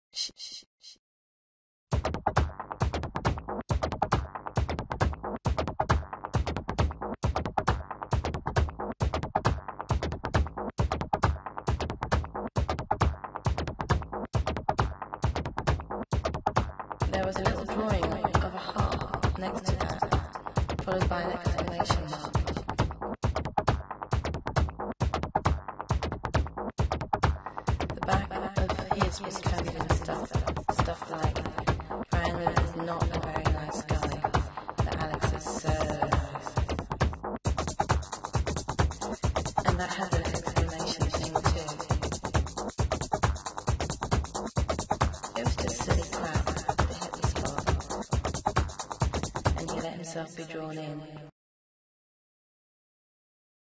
There was a little drawing of a heart next to that, followed by an exclamation mark. The back of his was covered in stuff like, Ryan is not a very nice guy, but Alex is so nice. And that had an exclamation thing too. It was just silly crap that hit the spot, and he let himself be drawn in.